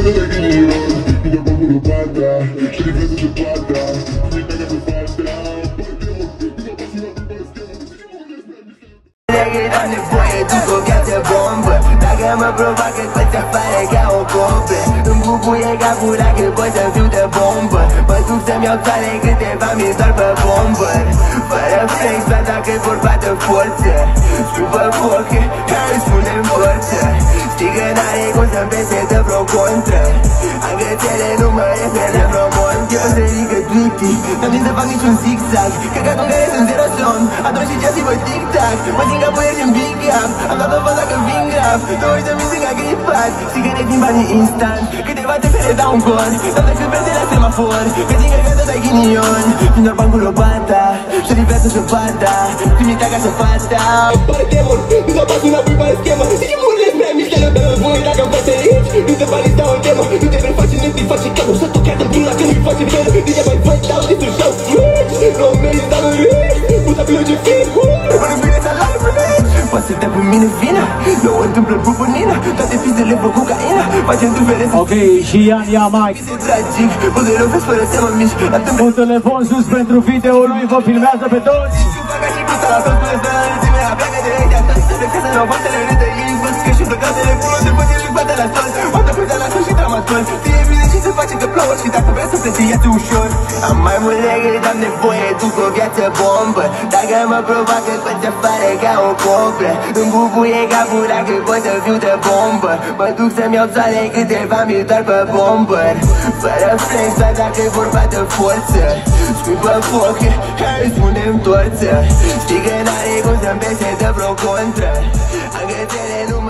gata de ghinion, vine cu acolo pata și livrează de pata. Mi tacă pe fata, am nevoie după o viață bombă. Dacă mă provoacă, poți afară ca o bombă. Îmi bubuie capul dacă pot să fiu de bombă. Mă duc să-mi iau toale câteva mi-e doar pe bombă. Fără flex, doar dacă-i vorba de forță. Scupă foc, care spune-n forță. Știi că n-are cum să-mi pese de vreo contră. Am gățele, nu mă refer la vreo mont. Eu să ridică duty, n-am nici să fac niciun zigzag. Căcatul care sunt zero somn, atunci și ceasii vă tic-tac. Mă simt ca puieri în big gap, am dat o fază dacă vin grav. Două ori să-mi simt ca gripat, știi că ne-ai banii instant. Câteva tefere dau un gol, dar dacă verde la semafor. Că țin că gata de ghinion, vin doar bani cu lopata și livrează și pata, primi taca și fata. Pare demon, nu s-a pas înapoi pe schemă. Știi murile spre miștele pe război, dacă-mi faci aici, nu te validi, dau o temă. Nu te prefaci, nu te faci calul, să tocat în pula când îi faci fel. Deja mai văd, dau de sus, dau switch. Nu meriți, dar nu rici, puta plânge fit. Mă-nu bine să la poate să te pe mine vină, nu o întâmplă bubunină. Toate fizele pe cocaină, facem duvere să... Ok, și Ian ia mic. Este tragic, o de rău fără să mă mișc. Un telefon sus pentru video-ul lui, vă filmează pe toți. Și fac și puta la tot până la înălțimea. Pleacă de aici, atât să de casă, n-au poate le de ei. Vă că și plecate de pulă, de poate și bate la sol. Poate putea la sol și traumator. Știe bine și se face că plouă și dacă vrea să plece, ia-ți ușor. Am mai mult legări, am nevoie, duc o viață bombă. Dacă mă provoacă, poți afară ca o cobră. Îmi bubuie capul dacă pot să fiu de bombă. Mă duc să-mi iau toale câteva mi-e doar pe bombă. Fără flex, doar dacă-i vorba de forță. Scupă foc, care spune-mi torță. Știi că n-are cum să-mi pese de vreo contră. Am gățele, nu